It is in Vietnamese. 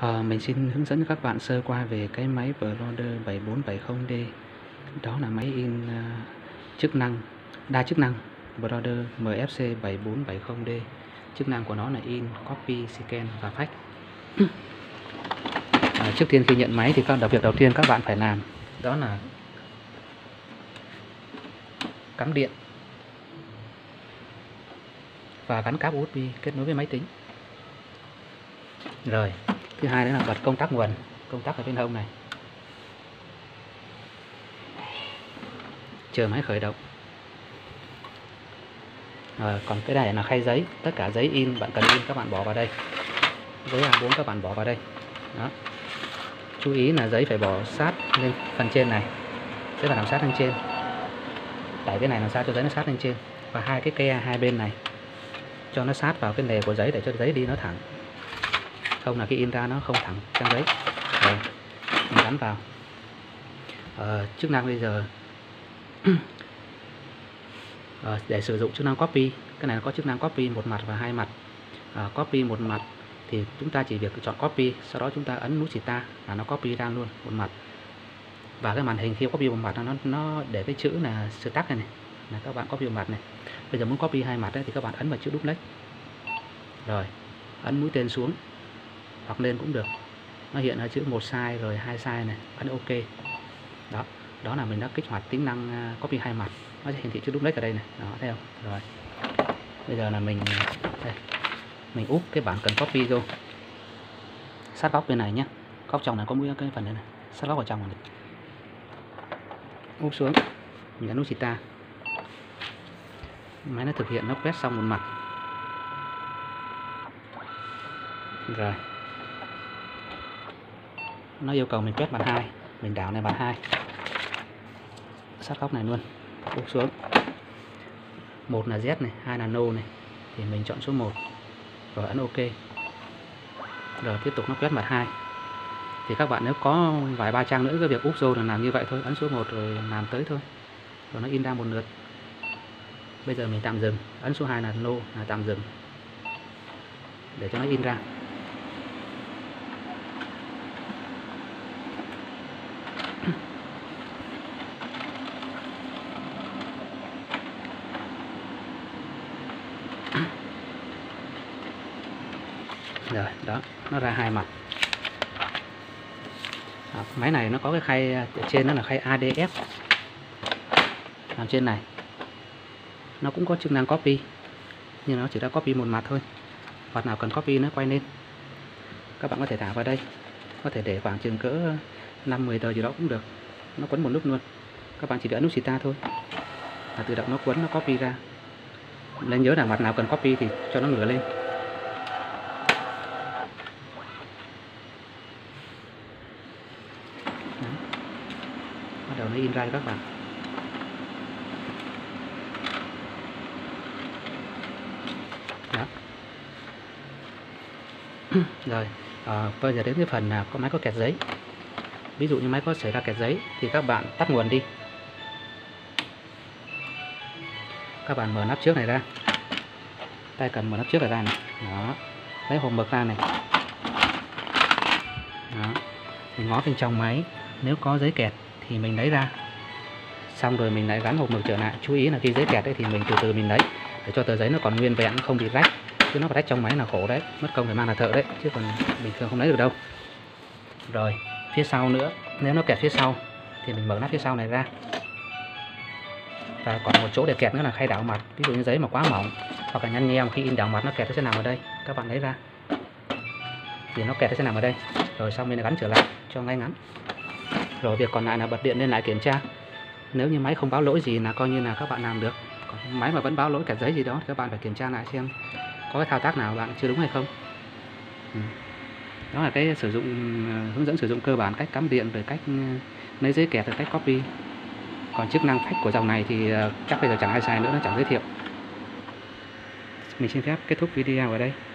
Mình xin hướng dẫn các bạn sơ qua về cái máy Brother 7470D. Đó là máy in chức năng đa chức năng Brother MFC 7470D. Chức năng của nó là in, copy, scan và fax. Trước tiên khi nhận máy thì việc đầu tiên các bạn phải làm đó là cắm điện và gắn cáp USB kết nối với máy tính. Rồi, thứ hai đó là bật công tắc nguồn, công tắc ở bên hông này. Chờ máy khởi động. Còn cái này là khay giấy, tất cả giấy in bạn cần in các bạn bỏ vào đây. Giấy A4 các bạn bỏ vào đây. Đó. Chú ý là giấy phải bỏ sát lên phần trên này. Giấy phải làm sát lên trên. Đẩy cái này làm sao cho giấy nó sát lên trên. Và hai cái ke hai bên này cho nó sát vào cái lề của giấy để cho giấy đi nó thẳng. Không là cái in ra nó không thẳng trang giấy. Rồi, mình gắn vào. Chức năng bây giờ để sử dụng chức năng copy, cái này có chức năng copy một mặt và hai mặt. Copy một mặt thì chúng ta chỉ việc chọn copy, sau đó chúng ta ấn nút Shift là nó copy ra luôn một mặt. Và cái màn hình khi copy một mặt nó để cái chữ là Start này, là các bạn copy một mặt này. Bây giờ muốn copy hai mặt ấy, thì các bạn ấn vào chữ Duplex. Rồi, ấn mũi tên xuống hoặc lên cũng được. Nó hiện ra chữ một size rồi hai size này, ấn OK. Đó là mình đã kích hoạt tính năng copy hai mặt. Nó sẽ hiển thị chữ Duplex ở đây này, đó thấy không? Rồi. Bây giờ là mình úp cái bản cần copy vô. Sát góc bên này nhé. Góc trong này có mũi cái phần này này, sát góc vào trong này. Úp xuống. Mình ấn nút Shift. Máy nó thực hiện nó quét xong một mặt. Rồi. Nó yêu cầu mình quét mặt 2, mình đảo này mặt 2. Sát góc này luôn. Úp xuống. Một là Z này, hai là No này. Thì mình chọn số 1. Rồi ấn OK. Rồi tiếp tục nó quét mặt 2. Thì các bạn nếu có vài ba trang nữa cái việc úp vô là làm như vậy thôi, ấn số 1 rồi làm tới thôi. Rồi nó in ra một lượt. Bây giờ mình tạm dừng, ấn số 2 là No là tạm dừng. Để cho nó in ra. Rồi, đó, nó ra hai mặt. Máy này nó có cái khay ở trên, đó là khay ADF. Làm trên này nó cũng có chức năng copy, nhưng nó chỉ đã copy một mặt thôi. Mặt nào cần copy nó quay lên. Các bạn có thể thả vào đây, có thể để khoảng chừng cỡ 5-10 tờ gì đó cũng được. Nó quấn một lúc luôn. Các bạn chỉ ấn nút Shift thôi là tự động nó quấn, nó copy ra. Nên nhớ là mặt nào cần copy thì cho nó ngửa lên. Đó. Bắt đầu nó in ra cho các bạn. Đó. Rồi, bây giờ đến cái phần là có máy có kẹt giấy. Ví dụ như máy có xảy ra kẹt giấy thì các bạn tắt nguồn đi. Các bạn mở nắp trước này ra. Tay cần mở nắp trước này ra này. Đó. Lấy hộp mực ra này. Đó. Mình ngó bên trong máy, nếu có giấy kẹt thì mình lấy ra. Xong rồi mình lại gắn hộp mực trở lại. Chú ý là khi giấy kẹt ấy thì mình từ từ mình lấy để cho tờ giấy nó còn nguyên vẹn, không bị rách. Chứ nó rách trong máy là khổ đấy, mất công phải mang là thợ đấy, chứ còn bình thường không lấy được đâu. Rồi, phía sau nữa, nếu nó kẹt phía sau thì mình mở nắp phía sau này ra. Và còn một chỗ để kẹt nữa là khay đảo mặt. Ví dụ như giấy mà quá mỏng hoặc là nhăn nheo khi in đảo mặt nó kẹt nó sẽ nằm ở đây. Các bạn lấy ra thì nó kẹt nó sẽ nằm ở đây. Rồi xong mình gắn trở lại cho ngay ngắn. Rồi việc còn lại là bật điện lên lại kiểm tra. Nếu như máy không báo lỗi gì là coi như là các bạn làm được. Còn máy mà vẫn báo lỗi kẹt giấy gì đó thì các bạn phải kiểm tra lại xem có cái thao tác nào bạn chưa đúng hay không. Đó là cái hướng dẫn sử dụng cơ bản, cách cắm điện, rồi cách lấy giấy kẹt, rồi cách copy. Còn chức năng fax của dòng này thì chắc bây giờ chẳng ai xài nữa, nó chẳng giới thiệu. Mình xin phép kết thúc video ở đây.